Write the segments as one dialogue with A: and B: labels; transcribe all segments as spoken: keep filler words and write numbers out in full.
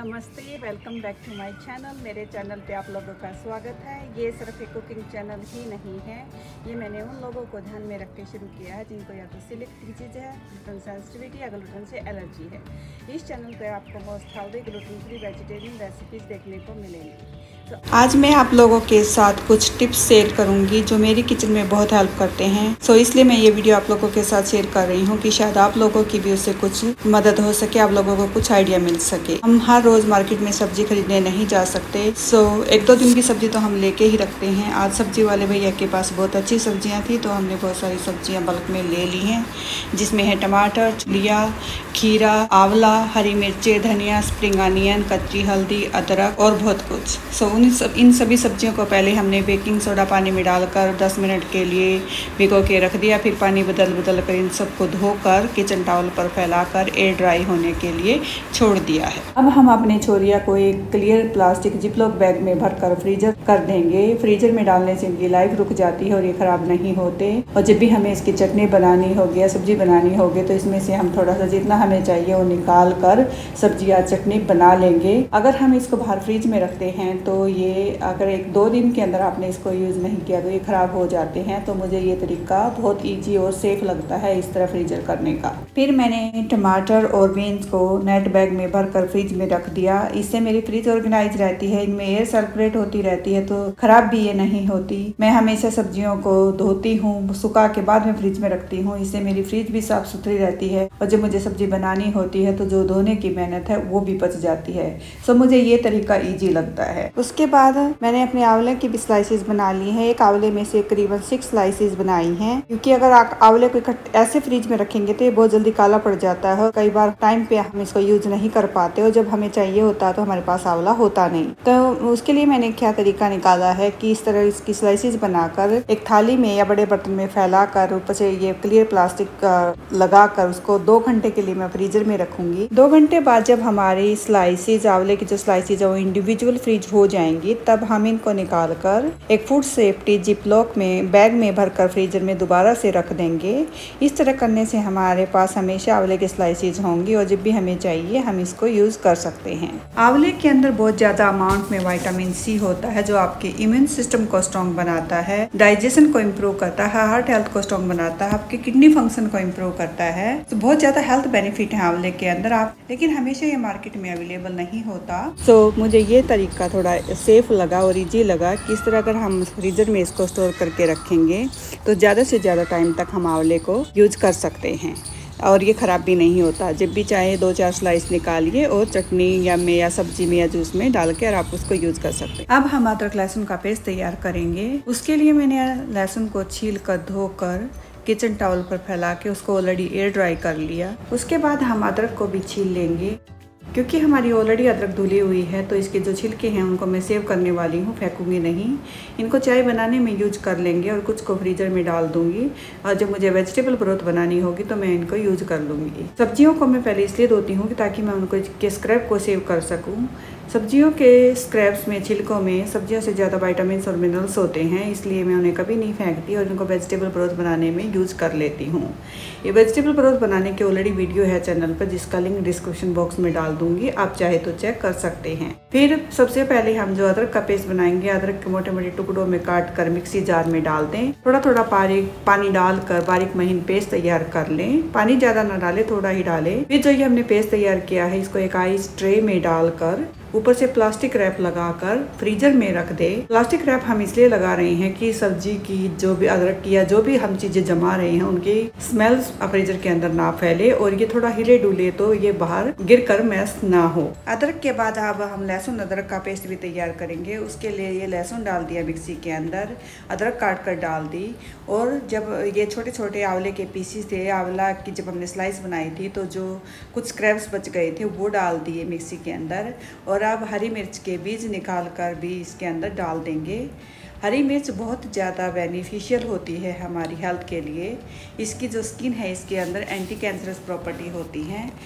A: नमस्ते, welcome back to my channel. मेरे channel पे आप लोगों का स्वागत है। ये सिर्फ एक कुकिंग चैनल ही नहीं है, ये मैंने उन लोगों को ध्यान में रख के शुरू किया है जिनको या तो सिलेक्ट डिजीज है, ग्लूटेन सेंसिटिविटी या ग्लूटेन से एलर्जी है। इस चैनल पे आपको most healthy gluten free vegetarian recipes देखने को मिलेंगी। तो आज मैं आप लोगों के साथ कुछ टिप्स शेयर करूंगी जो मेरी किचन में बहुत हेल्प करते हैं। सो इसलिए मैं ये वीडियो आप लोगों के साथ शेयर कर रही हूँ कि शायद आप लोगों की भी उससे कुछ मदद हो सके, आप लोगों को कुछ आइडिया मिल सके। हम हर रोज मार्केट में सब्जी खरीदने नहीं जा सकते, सो एक दो दिन की सब्जी तो हम लेके ही रखते हैं। आज सब्जी वाले भैया के पास बहुत अच्छी सब्जियाँ थी तो हमने बहुत सारी सब्जियाँ बल्क में ले ली हैं, जिसमें है टमाटर, लिया, खीरा, आंवला, हरी मिर्चें, धनिया, स्प्रिंग अनियन, कच्ची हल्दी, अदरक और बहुत कुछ। सो उन सब इन सभी सब्जियों को पहले हमने बेकिंग सोडा पानी में डालकर दस मिनट के लिए भिगो के रख दिया। फिर पानी बदल बदल कर इन सबको धोकर किचन टॉवल पर फैलाकर एयर ड्राई होने के लिए छोड़ दिया है। अब हम अपने छोरिया को एक क्लियर प्लास्टिक जिपलॉक बैग में भरकर फ्रीजर कर देंगे। फ्रीजर में डालने से इनकी लाइफ रुक जाती है और ये खराब नहीं होते। और जब भी हमें इसकी चटनी बनानी होगी या सब्जी बनानी होगी तो इसमें से हम थोड़ा सा जितना हमें चाहिए वो निकाल कर सब्जी या चटनी बना लेंगे। अगर हम इसको बाहर फ्रिज में रखते हैं तो ये अगर एक दो दिन के अंदर आपने इसको यूज़ नहीं किया तो ये ख़राब हो जाते हैं। तो मुझे ये तरीका बहुत इजी और सेफ लगता है इस तरह फ्रीजर करने का। फिर मैंने टमाटर और बीन्स को नेट बैग में भर कर फ्रिज में रख दिया। इससे मेरी फ्रिज ऑर्गेनाइज रहती है, इनमें एयर सर्कुलेट होती रहती है तो खराब भी ये नहीं होती। मैं हमेशा सब्जियों को धोती हूँ, सुखा के बाद में फ्रिज में रखती हूँ। इससे मेरी फ्रिज भी साफ सुथरी रहती है और जब मुझे सब्जी बनानी होती है तो जो धोने की मेहनत है वो भी बच जाती है। सो मुझे ये तरीका ईजी लगता है। उसके बाद मैंने अपने आंवले की भी स्लाइसेस बना ली हैं। एक आंवले में से करीबन सिक्स स्लाइसेस बनाई हैं, क्योंकि अगर आप आंवले को ऐसे फ्रिज में रखेंगे तो ये बहुत जल्दी काला पड़ जाता है और कई बार टाइम पे हम इसको यूज नहीं कर पाते और जब हमें चाहिए होता है तो हमारे पास आंवला होता नहीं। तो उसके लिए मैंने क्या तरीका निकाला है कि इस तरह इसकी स्लाइसेस बनाकर एक थाली में या बड़े बर्तन में फैलाकर ऊपर से ये क्लियर प्लास्टिक लगाकर उसको दो घंटे के लिए मैं फ्रीजर में रखूंगी। दो घंटे बाद जब हमारी स्लाइसेस आंवले की जो स्लाइसेस है वो इंडिविजुअल फ्रीज हो जाएंगी तब हम इनको निकाल कर एक फूड सेफ्टी जिपलॉक में बैग में भरकर फ्रीजर में दोबारा से रख देंगे। इस तरह करने से हमारे पास हमेशा आंवले के स्लाइसेस होंगी और जब भी हमें चाहिए हम इसको यूज कर सकते हैं। आंवले के अंदर बहुत ज्यादा अमाउंट में विटामिन सी होता है जो आपके इम्यून सिस्टम को स्ट्रॉन्ग बनाता है, डाइजेशन को इम्प्रूव करता है, हार्ट हेल्थ को स्ट्रॉन्ग बनाता है, आपके किडनी फंक्शन को इम्प्रूव करता है। तो बहुत ज्यादा हेल्थ बेनिफिट है आंवले के अंदर आप, लेकिन हमेशा ये मार्केट में अवेलेबल नहीं होता। सो मुझे ये तरीका थोड़ा सेफ लगा और इजी लगा कि इस तरह अगर हम फ्रीजर में इसको स्टोर करके रखेंगे तो ज़्यादा से ज़्यादा टाइम तक हम आंवले को यूज कर सकते हैं और ये ख़राब भी नहीं होता। जब भी चाहे दो चार स्लाइस निकालिए और चटनी या में या सब्जी में या जूस में डाल के और आप उसको यूज कर सकते हैं। अब हम अदरक लहसुन का पेस्ट तैयार करेंगे। उसके लिए मैंने लहसुन को छील कर धोकर किचन टॉवल पर फैला के उसको ऑलरेडी एयर ड्राई कर लिया। उसके बाद हम अदरक को भी छील लेंगे। क्योंकि हमारी ऑलरेडी अदरक धुली हुई है तो इसके जो छिलके हैं उनको मैं सेव करने वाली हूँ, फेंकूंगी नहीं। इनको चाय बनाने में यूज कर लेंगे और कुछ को फ्रीजर में डाल दूंगी और जब मुझे वेजिटेबल ब्रोथ बनानी होगी तो मैं इनको यूज कर लूँगी। सब्जियों को मैं पहले इसलिए धोती हूँ कि ताकि मैं उनको के स्क्रैप को सेव कर सकूँ। सब्जियों के स्क्रैप्स में, छिलकों में सब्जियों से ज़्यादा विटामिन और मिनरल्स होते हैं, इसलिए मैं उन्हें कभी नहीं फेंकती और इनको वेजिटेबल ब्रोथ बनाने में यूज कर लेती हूँ। ये वेजिटेबल ब्रोथ बनाने की ऑलरेडी वीडियो है चैनल पर जिसका लिंक डिस्क्रिप्शन बॉक्स में डाल दूंगी, आप चाहे तो चेक कर सकते हैं। फिर सबसे पहले हम जो अदरक का पेस्ट बनाएंगे, अदरक के मोटे मोटे टुकड़ों में काट कर मिक्सी जार में डाल दें। थोड़ा थोड़ा बारीक पानी डालकर बारीक महीन पेस्ट तैयार कर लें। पानी ज़्यादा ना डालें, थोड़ा ही डालें। फिर जो ये हमने पेस्ट तैयार किया है इसको एक आइस ट्रे में डालकर ऊपर से प्लास्टिक रैप लगाकर फ्रीजर में रख दे। प्लास्टिक रैप हम इसलिए लगा रहे हैं कि सब्जी की जो भी अदरक की या जो भी हम चीजें जमा रहे हैं उनकी स्मेल फ्रीजर के अंदर ना फैले और ये थोड़ा हिले डुले तो ये बाहर गिर कर मैस ना हो। अदरक के बाद अब हम लहसुन अदरक का पेस्ट भी तैयार करेंगे। उसके लिए ये लहसुन डाल दिया मिक्सी के अंदर, अदरक काट कर डाल दी और जब ये छोटे छोटे आंवले के पीसीस थे, आंवला की जब हमने स्लाइस बनाई थी तो जो कुछ स्क्रैप्स बच गए थे वो डाल दिए मिक्सी के अंदर। और अब हरी मिर्च के बीज निकाल कर भी इसके अंदर डाल देंगे। हरी मिर्च बहुत ज़्यादा बेनिफिशियल होती है हमारी हेल्थ के लिए। इसकी जो स्किन है इसके अंदर एंटी कैंसरस प्रॉपर्टी होती हैं।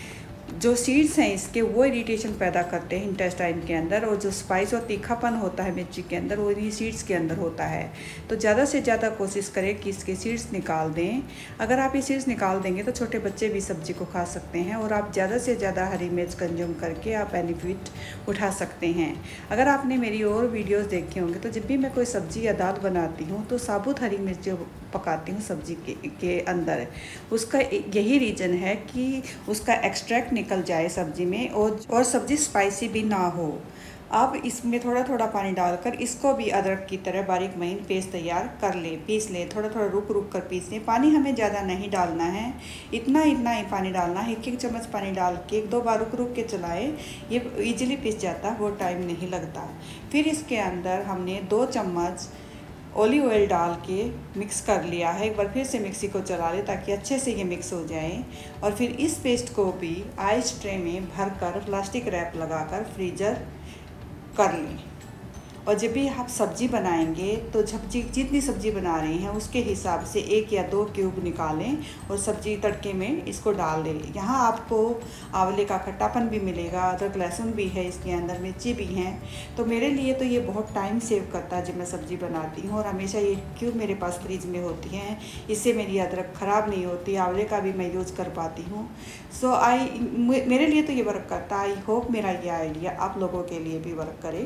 A: जो सीड्स हैं इसके वो इरिटेशन पैदा करते हैं इंटेस्टाइन के अंदर, और जो स्पाइस और तीखापन होता है मिर्ची के अंदर वो इन्हीं सीड्स के अंदर होता है। तो ज़्यादा से ज़्यादा कोशिश करें कि इसके सीड्स निकाल दें। अगर आप ये सीड्स निकाल देंगे तो छोटे बच्चे भी सब्ज़ी को खा सकते हैं, और आप ज़्यादा से ज़्यादा हरी मिर्च कंज्यूम करके आप बेनिफिट उठा सकते हैं। अगर आपने मेरी और वीडियोस देखे होंगे तो जब भी मैं कोई सब्ज़ी या दाल बनाती हूँ तो साबुत हरी मिर्च पकाती हूँ सब्ज़ी के, के अंदर। उसका यही रीज़न है कि उसका एक्सट्रैक्ट निकल जाए सब्ज़ी में, और और सब्ज़ी स्पाइसी भी ना हो। अब इसमें थोड़ा थोड़ा पानी डालकर इसको भी अदरक की तरह बारीक महीन पेस्ट तैयार कर लें, पीस लें। थोड़ा थोड़ा रुक रुक कर पीस लें। पानी हमें ज़्यादा नहीं डालना है, इतना इतना ही पानी डालना है। एक एक चम्मच पानी डाल के एक दो बार रुक रुक के चलाएं, ये इजीली पिस जाता है, वो टाइम नहीं लगता। फिर इसके अंदर हमने दो चम्मच ऑलिव ऑयल डाल के मिक्स कर लिया है। एक बार फिर से मिक्सी को चला लें ताकि अच्छे से ये मिक्स हो जाए। और फिर इस पेस्ट को भी आइस ट्रे में भरकर प्लास्टिक रैप लगाकर फ्रीजर कर लें। और जब भी आप सब्ज़ी बनाएंगे तो सब्जी जितनी सब्ज़ी बना रहे हैं उसके हिसाब से एक या दो क्यूब निकालें और सब्ज़ी तड़के में इसको डाल दें। यहाँ आपको आंवले का खट्टापन भी मिलेगा, अदरक लहसुन भी है इसके अंदर, मिर्ची भी हैं। तो मेरे लिए तो ये बहुत टाइम सेव करता है जब मैं सब्ज़ी बनाती हूँ, और हमेशा ये क्यूब मेरे पास फ्रिज में होती हैं। इससे मेरी अदरक ख़राब नहीं होती, आंवले का भी मैं यूज़ कर पाती हूँ। सो आई मेरे लिए तो ये वर्क करता है। आई होप मेरा ये आइडिया आप लोगों के लिए भी वर्क करे।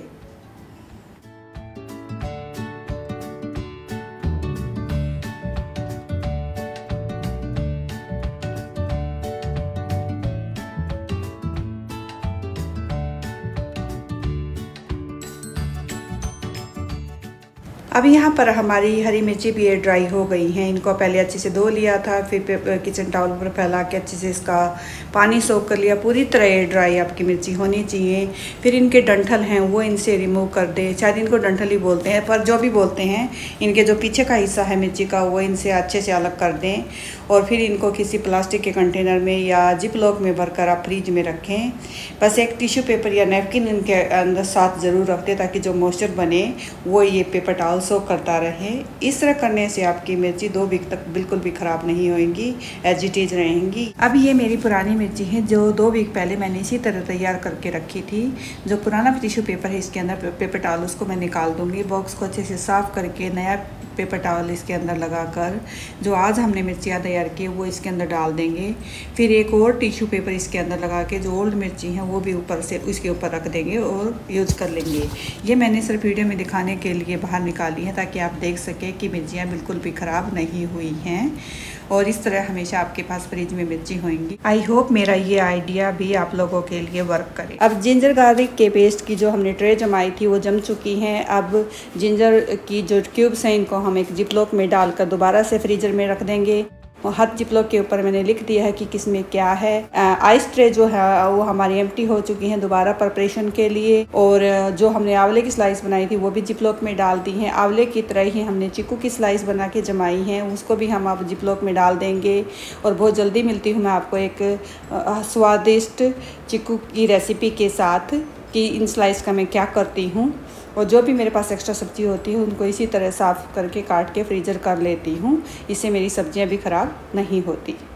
A: अब यहाँ पर हमारी हरी मिर्ची भी एयर ड्राई हो गई हैं। इनको पहले अच्छे से धो लिया था, फिर किचन टॉवल पर फैला के अच्छे से इसका पानी सोख कर लिया। पूरी तरह एयर ड्राई आपकी मिर्ची होनी चाहिए। फिर इनके डंठल हैं वो इनसे रिमूव कर दें, शायद इनको डंठल ही बोलते हैं, पर जो भी बोलते हैं, इनके जो पीछे का हिस्सा है मिर्ची का वो इनसे अच्छे से अलग कर दें। और फिर इनको किसी प्लास्टिक के कंटेनर में या जिप लॉक में भरकर आप फ्रिज में रखें। बस एक टिश्यू पेपर या नैपकिन इनके अंदर साथ ज़रूर रख दें ताकि जो मॉइस्चर बने वो ये पेपर टॉवल सोख करता रहे। इस तरह करने से आपकी मिर्ची दो वीक तक बिल्कुल भी ख़राब नहीं होएंगी, एज इट इज़ रहेंगी। अब ये मेरी पुरानी मिर्ची है जो दो वीक पहले मैंने इसी तरह तैयार करके रखी थी। जो पुराना टिश्यू पेपर है इसके अंदर पेपर टॉवल उसको मैं निकाल दूँगी। बॉक्स को अच्छे से साफ़ करके नया पेपर टॉवल इसके अंदर लगाकर जो आज हमने मिर्चियाँ तैयार की वो इसके अंदर डाल देंगे। फिर एक और टिश्यू पेपर इसके अंदर लगा के जो ओल्ड मिर्ची हैं वो भी ऊपर से इसके ऊपर रख देंगे और यूज़ कर लेंगे। ये मैंने सिर्फ वीडियो में दिखाने के लिए बाहर निकाली है ताकि आप देख सकें कि मिर्चियाँ बिल्कुल भी ख़राब नहीं हुई हैं, और इस तरह हमेशा आपके पास फ्रिज में मिर्ची होंगी। आई होप मेरा ये आइडिया भी आप लोगों के लिए वर्क करे। अब जिंजर गार्लिक के पेस्ट की जो हमने ट्रे जमाई थी वो जम चुकी हैं। अब जिंजर की जो क्यूब्स हैं इनको हम एक जिपलॉक में डालकर दोबारा से फ्रीजर में रख देंगे। और हर जिपलॉक के ऊपर मैंने लिख दिया है कि किस में क्या है। आइस ट्रे जो है वो हमारी एम्प्टी हो चुकी हैं दोबारा प्रिपरेशन के लिए। और जो हमने आंवले की स्लाइस बनाई थी वो भी जिपलॉक में डाल दी हैं। आंवले की तरह ही हमने चीकू की स्लाइस बना के जमाई हैं, उसको भी हम अब जिपलॉक में डाल देंगे। और बहुत जल्दी मिलती हूँ मैं आपको एक स्वादिष्ट चीकू की रेसिपी के साथ कि इन स्लाइस का मैं क्या करती हूँ। और जो भी मेरे पास एक्स्ट्रा सब्ज़ी होती है उनको इसी तरह साफ़ करके काट के फ्रीज़र कर लेती हूँ। इससे मेरी सब्ज़ियाँ भी ख़राब नहीं होती।